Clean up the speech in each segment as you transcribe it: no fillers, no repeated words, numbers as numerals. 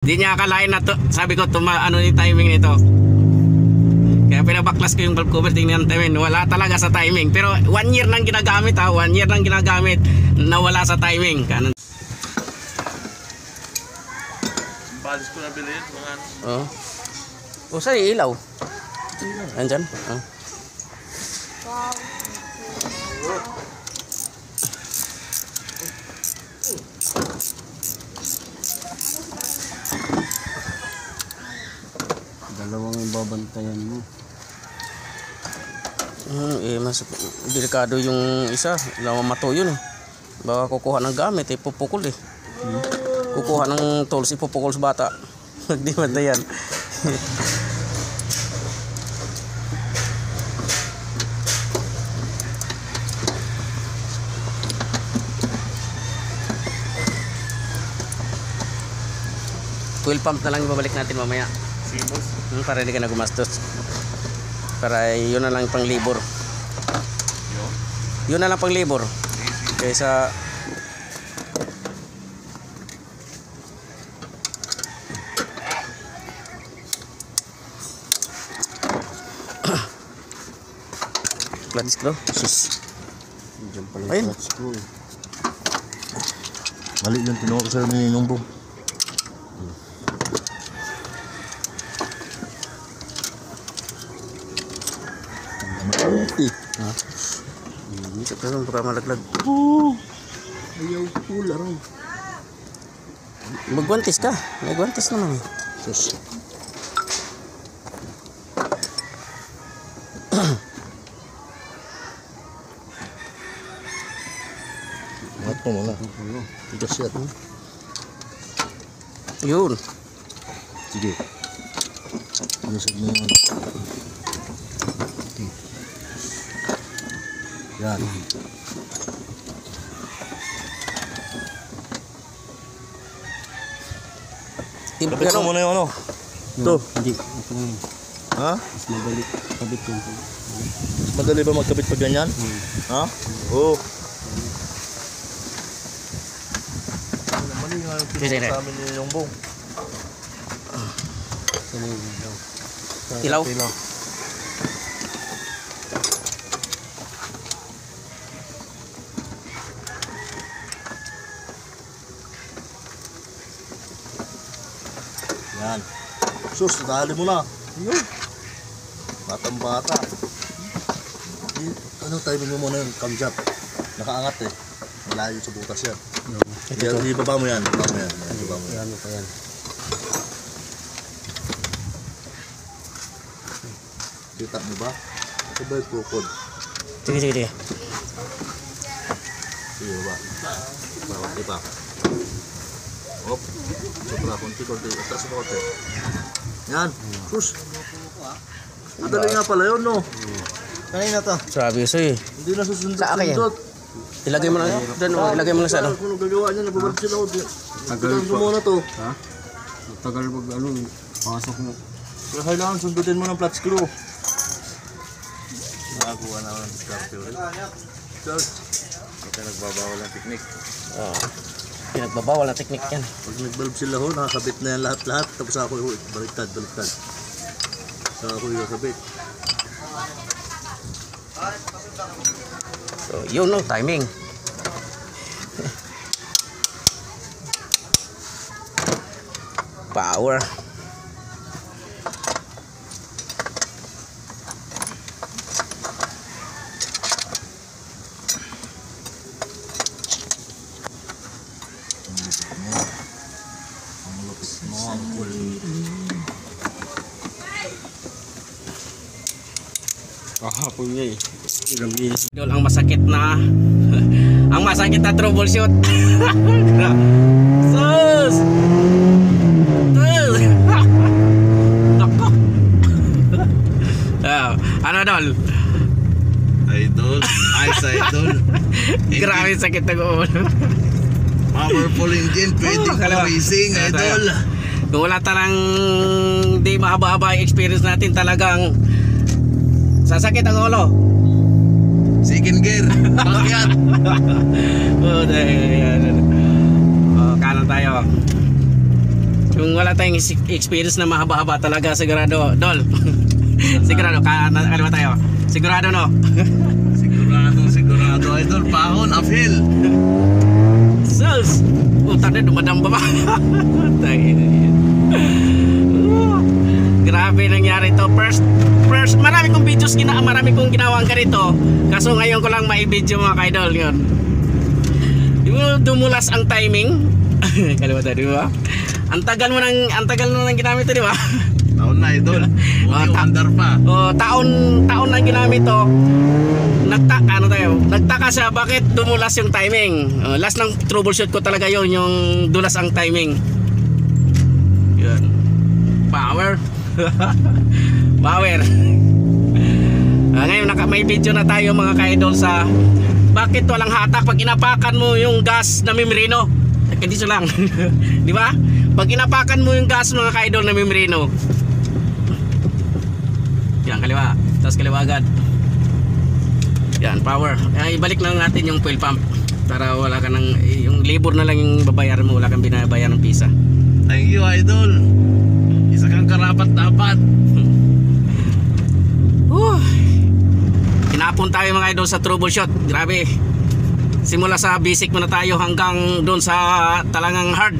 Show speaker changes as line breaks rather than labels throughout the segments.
Di niya akalain na to, sabi ko ano yung timing nito. Kaya pinabaklas ko yung valve cover, tingnan natin, wala talaga sa timing. Pero 1 year nang ginagamit ha, 1 year nang ginagamit na wala sa timing. Kanan.
Balis ko na bilhin mga
Oh. O saan yung ilaw? Andyan? Oh.
Dalawang babantayan mo.
Mas delikado yung isa, lawa mato yun eh. Baka kukuha ng gamit, ipupukol eh. Kukuha ng tools, ipupukol sa bata. Hindi manda yan. Fuel pump na lang ibabalik natin mamaya. Para hindi ka na gumastos. Para yun na lang pang libor. Yun na lang pang libor. Kaysa flat screw. Sus.
Diyan pala
Ayun.
yung flat screw. Mali yung tinuha ko sa ninumbong.
Ha? Ito lang baka malaglag.
Ayaw ko larang.
Magwantis ka. May gwantis naman eh.
Sus. Mat mo muna. Tigas yan.
Yun.
Sige. Lusog mo yung yan. Kapit mo muna yung ano. Ito.
Hindi.
Ha?
Mas madali. Kabit yung
Mas madali ba magkabit pag ganyan? Ha? Oo. Mali nga yung
Sige,
sa amin yung bong.
Ilaw.
Yan. Sus, nadali mo na. Ayun. Batang bata. Ano timing mo muna yung camjab? Nakaangat eh. Malayo sa butas yan. Ibaba mo yan. Ibaba mo yan. Ibaba mo yan.
Ano pa yan?
Kita mo ba? Ito ba yung tukod?
Sige, sige, sige.
Sige, baba. Bawat iba. Hop. Sobra, konti-konti. Atras mo konti. Yan. Sus. Madali nga pala yun, no? Kanina to.
Sabi ko sa'yo eh.
Hindi na susundot.
Sa akin yan. Ilagay mo lang doon, ilagay mo lang sa ano.
Kung gagawa niya, nababarap sila ko. Tagal mo muna to.
Ha? Tagal pag ano, pasok mo.
Kaya kailangan sundutin mo ng flat screw. Nakakuha na ako ng discarte ulit. George.
Kasi nagbabawal ng teknik.
Pinagbabawal na teknik yan.
Pag nag-valve sila ho, nakakabit na yan lahat-lahat. Tapos ako ho, baliktad. So ako yung kakabit.
So, yun no, timing. Power.
Kahapon niya eh. Ilang beses.
Idol, ang masakit na ang masakit na troubleshoot. Sus! Sus! Nako! Ano dol?
Idol. Ice idol.
Grabe sakit ng ulo.
Powerful engine. Pwedeng racing idol.
Kung wala talang di mahaba-haba yung experience natin, talagang sasakit ang ulo.
Second gear. Pakyat.
Oh, kanan tayo. Kung wala tayong experience na mahaba-haba talaga, sigurado, Dol. Sigurado, ano ba tayo? Sigurado, no?
Sigurado idol. Pahon, uphill.
Sus! Puta na, dumadamba ba? Grabe nangyari to. First, marami kong videos marami kong ginawang ganito. Kaso ngayon ko lang mai-video mga ka-idol yun. Yung dumulas ang timing. Kalimutan, di ba? Ang tagal mo nang ginamit to, di ba?
Taon na idol. Under pa.
Taon nang ginamit to. Nagtaka siya bakit dumulas yung timing. Last ng troubleshoot ko talaga yon, yung dulas ang timing. Yun. Power. Power. Ngayon may video na tayo mga ka-idol sa bakit walang hatak pag inapakan mo yung gas na membreno. Dito lang. Di ba? Pag inapakan mo yung gas mga ka-idol na membreno. Yan, kaliwa. Tapos kaliwa agad. Yan, power. Ibalik lang natin yung fuel pump para wala ka ng yung labor na lang yung babayaran mo, wala kang binabayaran ng pisa.
Thank you idol. Isa kang karapat-dapat.
Kinapon tayo mga idol sa troubleshoot. Grabe. Simula sa basic muna tayo hanggang doon sa talagang hard.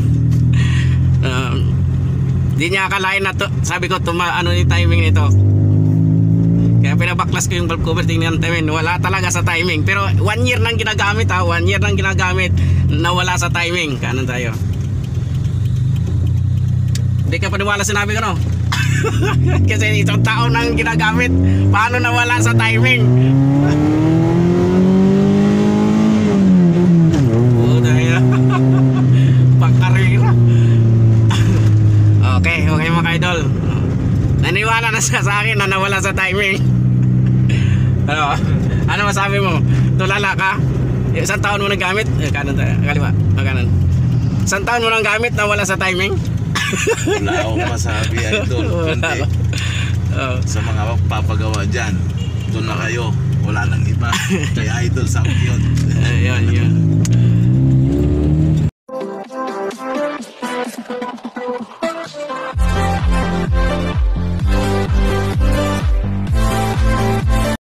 Di niya akalain na to. Sabi ko ano yung timing nito. Kaya pinabaklas ko yung valve cover, tingnan natin, wala talaga sa timing. Pero 1 year nang ginagamit 1 year nang ginagamit, nawala sa timing. Kanan tayo. Hindi ka paniwala sinabi ko, no? Kasi itong taon nang ginagamit, paano nawala sa timing? Dahil pagkarira. Okay mga ka-idol. Naniwala na siya sa akin na nawala sa timing. Ano masabi mo? Tulala ka? Isang taon mo nang gamit? Kanan tayo, kaliwa, kanan. Isang taon mo nang gamit na wala sa timing?
Wala akong masabi idol. Kundi sa mga papagawa dyan, doon na kayo. Wala nang iba. Kaya idol sa yun.
Yun.